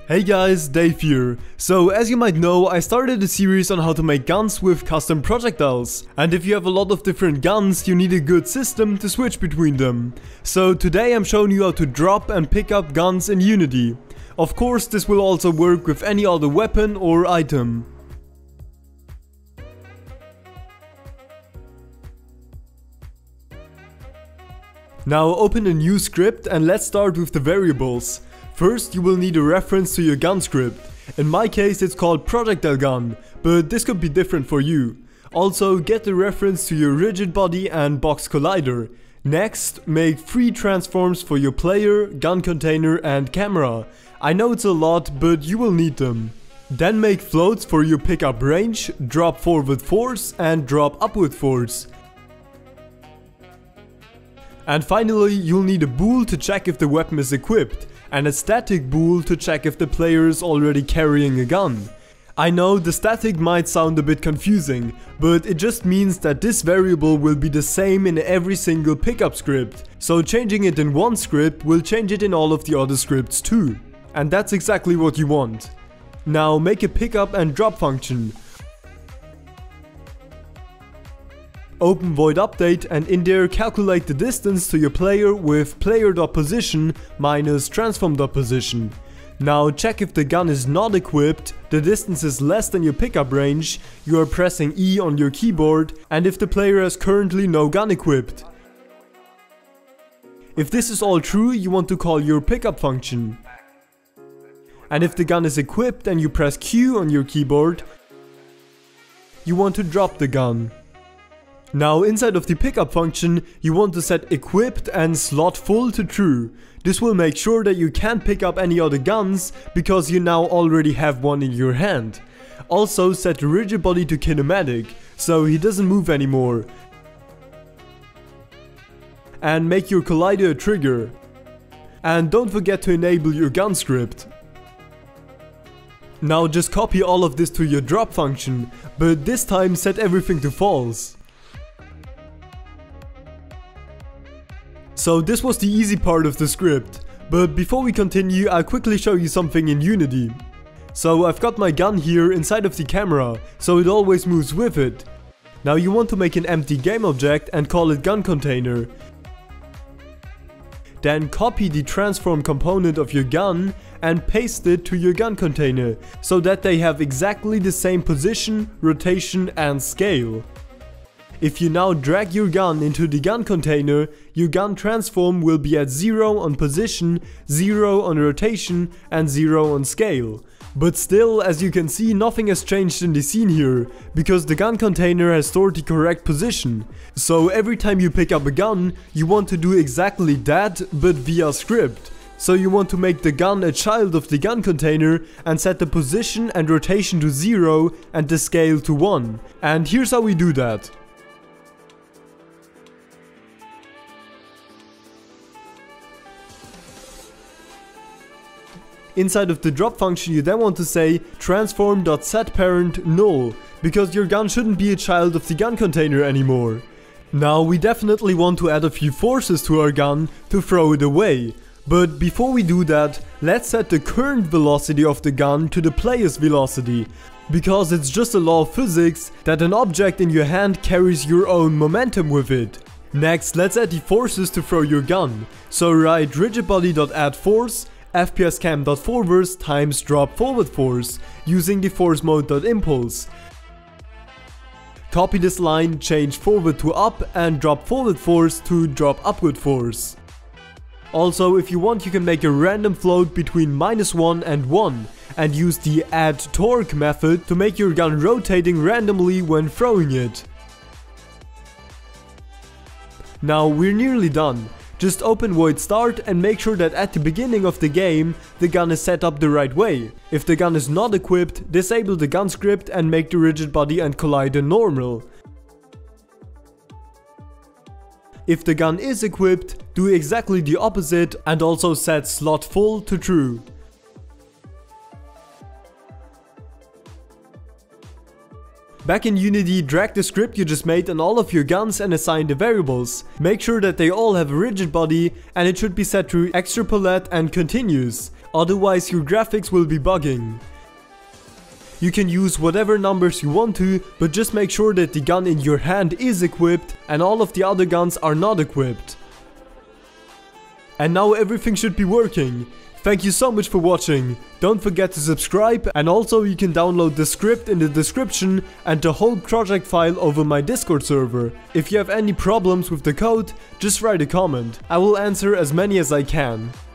Hey guys, Dave here. So as you might know, I started a series on how to make guns with custom projectiles. And if you have a lot of different guns, you need a good system to switch between them. So today I'm showing you how to drop and pick up guns in Unity. Of course, this will also work with any other weapon or item. Now open a new script and let's start with the variables. First, you will need a reference to your gun script. In my case it's called projectile gun, but this could be different for you. Also, get the reference to your rigid body and box collider. Next, make 3 transforms for your player, gun container and camera. I know it's a lot, but you will need them. Then make floats for your pickup range, drop forward force and drop upward force. And finally, you'll need a bool to check if the weapon is equipped, and a static bool to check if the player is already carrying a gun. I know the static might sound a bit confusing, but it just means that this variable will be the same in every single pickup script. So changing it in one script will change it in all of the other scripts too. And that's exactly what you want. Now make a pickup and drop function. Open void update and in there calculate the distance to your player with player.position minus transform.position. Now check if the gun is not equipped, the distance is less than your pickup range, you are pressing E on your keyboard, and if the player has currently no gun equipped. If this is all true, you want to call your pickup function. And if the gun is equipped and you press Q on your keyboard, you want to drop the gun. Now inside of the pickup function, you want to set equipped and slot full to true. This will make sure that you can't pick up any other guns because you now already have one in your hand. Also set the rigid body to kinematic, so he doesn't move anymore. And make your collider a trigger. And don't forget to enable your gun script. Now just copy all of this to your drop function, but this time set everything to false. So this was the easy part of the script, but before we continue I'll quickly show you something in Unity. So I've got my gun here inside of the camera, so it always moves with it. Now you want to make an empty game object and call it gun container. Then copy the transform component of your gun and paste it to your gun container, so that they have exactly the same position, rotation and scale. If you now drag your gun into the gun container, your gun transform will be at 0 on position, 0 on rotation and 0 on scale. But still, as you can see, nothing has changed in the scene here, because the gun container has stored the correct position. So every time you pick up a gun, you want to do exactly that, but via script. So you want to make the gun a child of the gun container and set the position and rotation to 0 and the scale to 1. And here's how we do that. Inside of the drop function you then want to say transform.setParent null, because your gun shouldn't be a child of the gun container anymore. Now we definitely want to add a few forces to our gun to throw it away. But before we do that, let's set the current velocity of the gun to the player's velocity, because it's just a law of physics that an object in your hand carries your own momentum with it. Next, let's add the forces to throw your gun. So write rigidbody.addForce fpscam.forwards times drop forward force using the force mode.impulse. Copy this line, change forward to up and drop forward force to drop upward force. Also, if you want, you can make a random float between -1 and 1 and use the add torque method to make your gun rotating randomly when throwing it. Now we're nearly done. Just open void start and make sure that at the beginning of the game the gun is set up the right way. If the gun is not equipped, disable the gun script and make the rigid body and collider normal. If the gun is equipped, do exactly the opposite and also set slot full to true. Back in Unity, drag the script you just made on all of your guns and assign the variables. Make sure that they all have a rigid body and it should be set to extrapolate and continuous. otherwise your graphics will be bugging. You can use whatever numbers you want to, but just make sure that the gun in your hand is equipped and all of the other guns are not equipped. And now everything should be working. Thank you so much for watching. Don't forget to subscribe, and also you can download the script in the description and the whole project file over my Discord server. If you have any problems with the code, just write a comment. I will answer as many as I can.